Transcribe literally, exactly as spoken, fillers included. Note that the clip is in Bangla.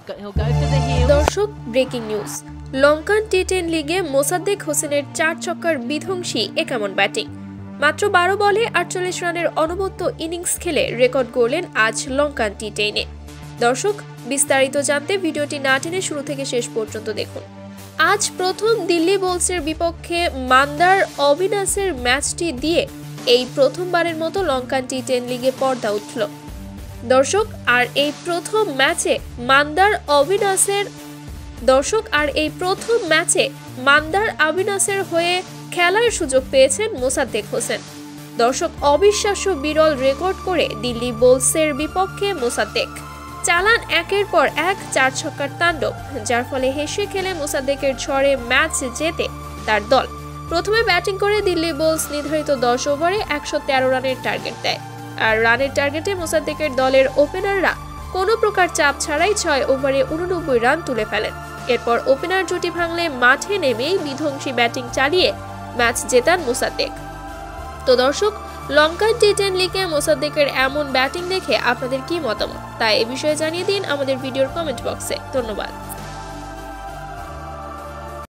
দর্শক, breaking news. Lankan T ten লিগে মোসাদ্দেক হোসেনের চার ছক্কার বিধ্বংসী এ কেমন ব্যাটিং। মাত্র বারো বলে আটচল্লিশ রানের অনবদ্য ইনিংস খেলে রেকর্ড গড়লেন আজ লঙ্কান টি টেনে। দর্শক, বিস্তারিত জানতে ভিডিওটি না টেনে শুরু থেকে শেষ পর্যন্ত দেখুন। আজ প্রথম দিল্লি বুলসের বিপক্ষে মান্দার অবিনাশের ম্যাচটি দিয়ে এই প্রথমবারের মতো লঙ্কান টি টেন লিগে পর্দা উঠল। দর্শক আর এই প্রথম ম্যাচে মান্দার অবিনাশের দর্শক আর এই প্রথম ম্যাচে মান্দার অবিনাশের হয়ে খেলার সুযোগ পেয়েছেন মোসাদ্দেক হোসেন। দর্শক, অবিশ্বাস্য বিরল রেকর্ড করে দিল্লি বুলসের বিপক্ষে মোসাদ্দেক চালান একের পর এক চার ছক্কার তাণ্ডব, যার ফলে হেসে খেলে মোসাদ্দেকের ঝড়ে ম্যাচ জেতে তার দল। প্রথমে ব্যাটিং করে দিল্লি বুলস নির্ধারিত দশ ওভারে একশো তেরো রানের টার্গেট দেয়। আর রানের টার্গেটে মোসাদ্দেকের দলের ওপেনাররা কোনো প্রকার চাপ ছাড়াই ছয় ওভারে উননব্বই রান তুলে ফেলেন। এরপর ওপেনার জুটি ভাঙলে মাঠে নেমেই বিধ্বংসী ব্যাটিং চালিয়ে ম্যাচ জেতান মোসাদ্দেক। তো দর্শক, লঙ্কান টি টেন লিগে মোসাদ্দেকের এমন ব্যাটিং দেখে আপনাদের কি মতামত তা এ বিষয়ে জানিয়ে দিন আমাদের ভিডিওর কমেন্ট বক্সে। ধন্যবাদ।